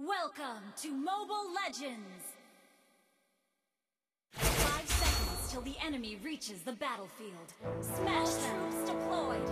Welcome to Mobile Legends! 5 seconds till the enemy reaches the battlefield. Smash them! Troops deployed!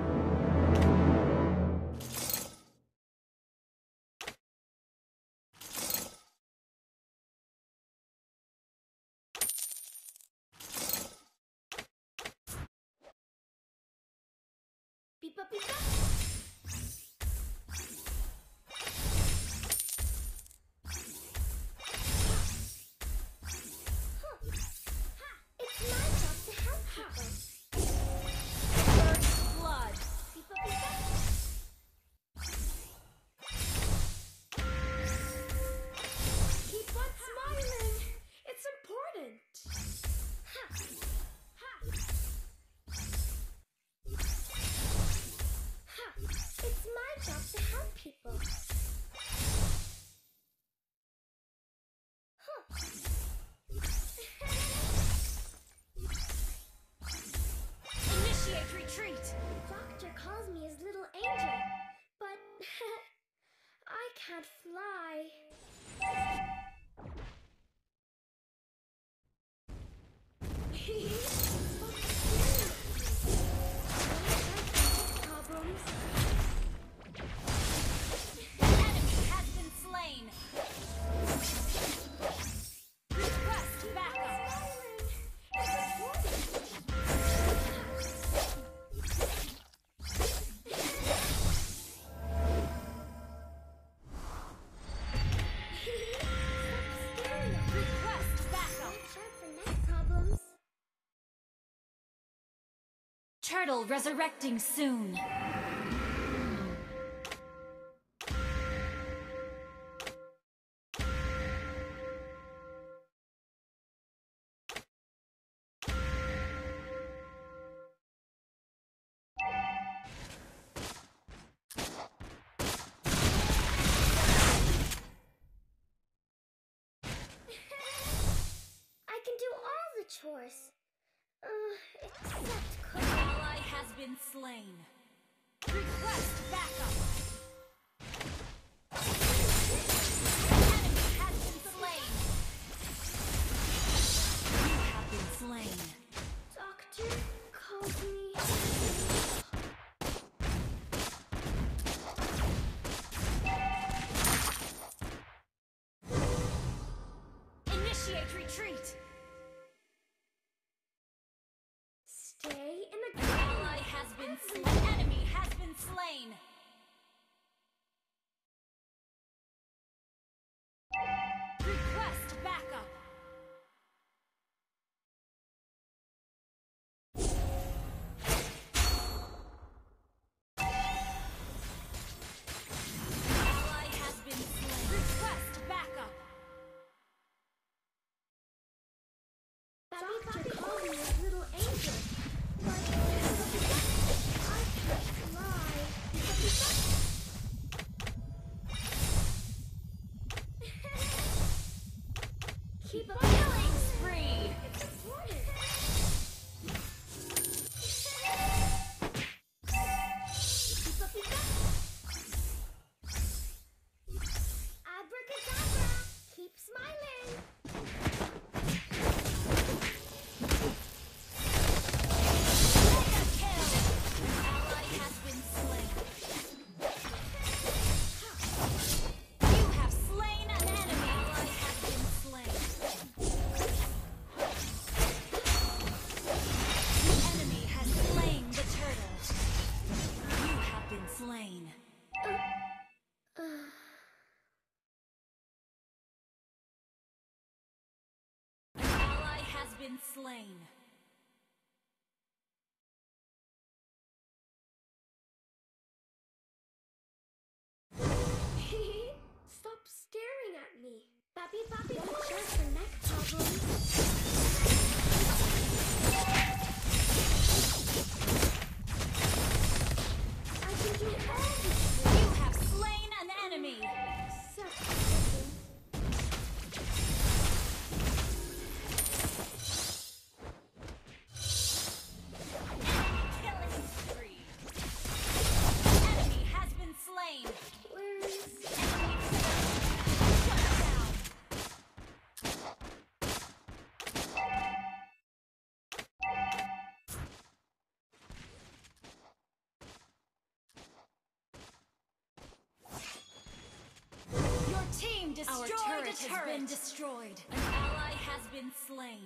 Pipa pipa! Retreat! Doctor calls me his little angel, but I can't fly. Problems. The enemy has been slain! Request backup! Turtle resurrecting soon. I can do all the chores. Except an ally has been slain. Request backup. An enemy has been slain. You have been slain. Doctor called me. Initiate retreat. Stay in the ally has been slain. An enemy has been slain. Request backup. Ally has been slain. Request backup. Doctor called me his little angel. But I can't fly. Keep up Killing spree. It's important. Pipa pipa. Abracadabra. Keep smiling. Been slain. Stop staring at me. Papi, papi, don't share for neck problems. I can do all this. You have slain an enemy. Except killing spree. Enemy has been slain. where is... destroyed a turret. Has been destroyed. An ally has been slain.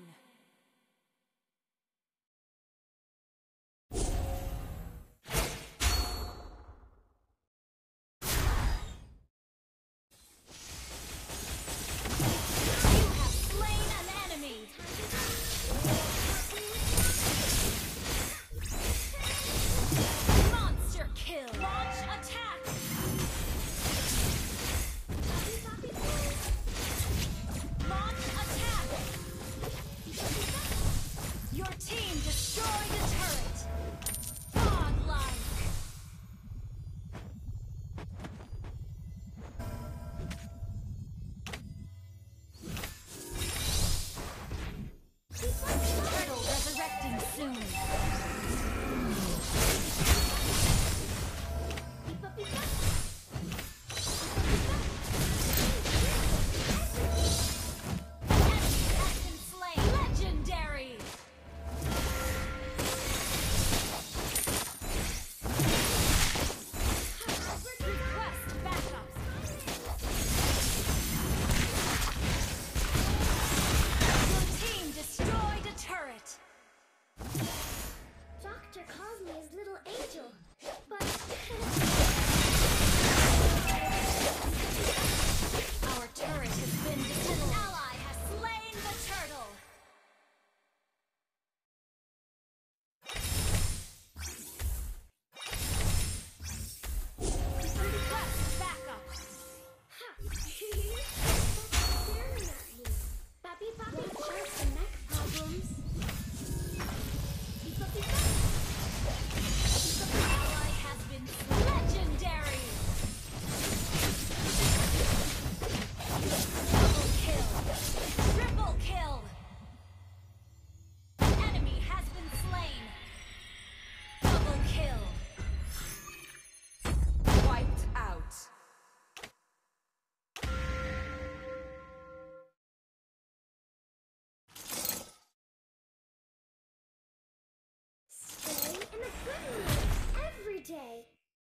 Day.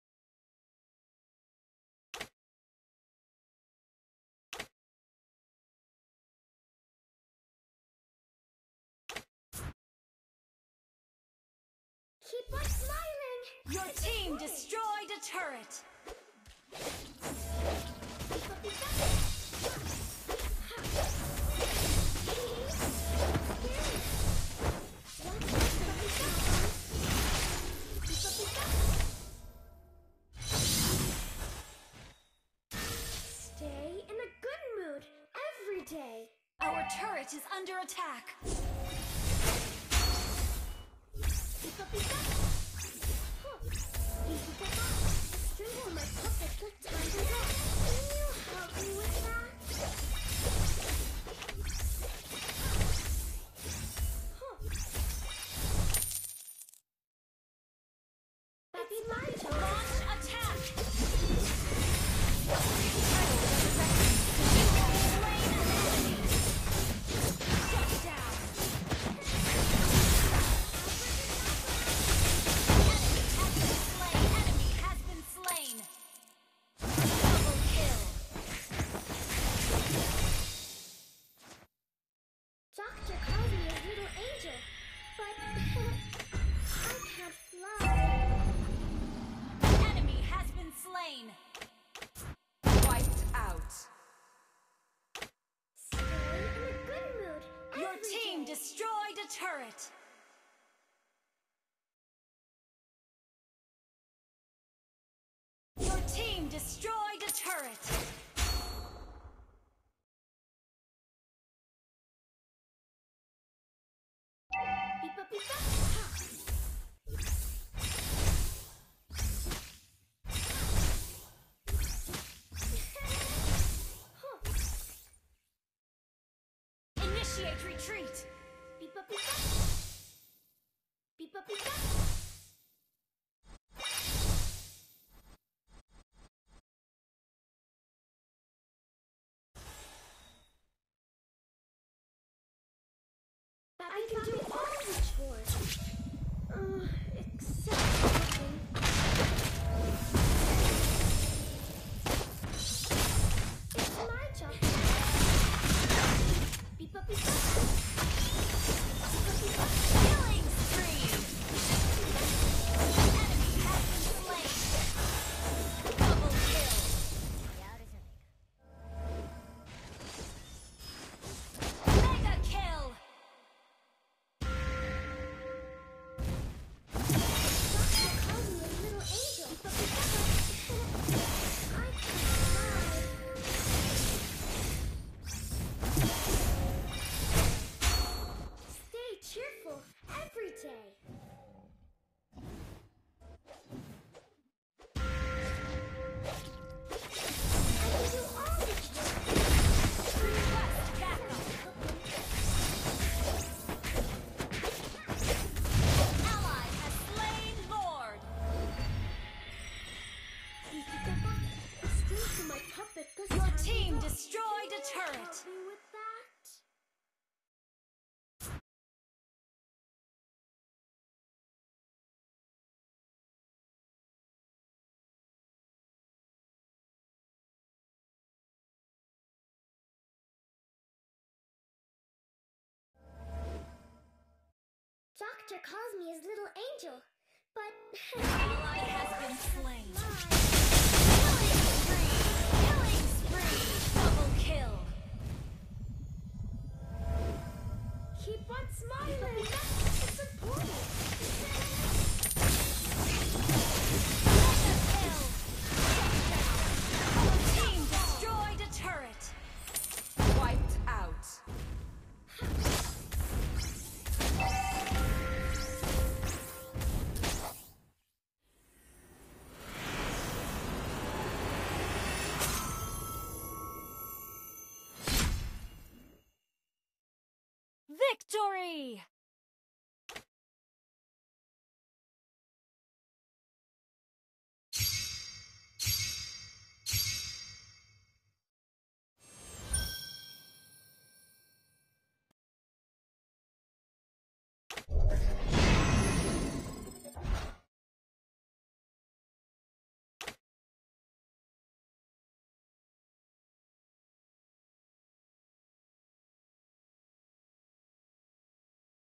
Keep on smiling! Your team destroyed a turret! Day. Our turret is under attack. String on my puppet got tangled up. Can you help me with that? That's my turn. Launch attack. Wiped out. Stay in a good mood. Your team destroyed a turret. Your team destroyed a turret. Initiate retreat. Beep-a, beep-a. Beep-a, beep-a. I can do all the chores. Except cooking. It's my job. doctor calls me his little angel, but An ally has been slain. Killing spree! Double kill! keep on smiling. That's important. Kill! Our team destroyed a turret! Wiped out. Victory!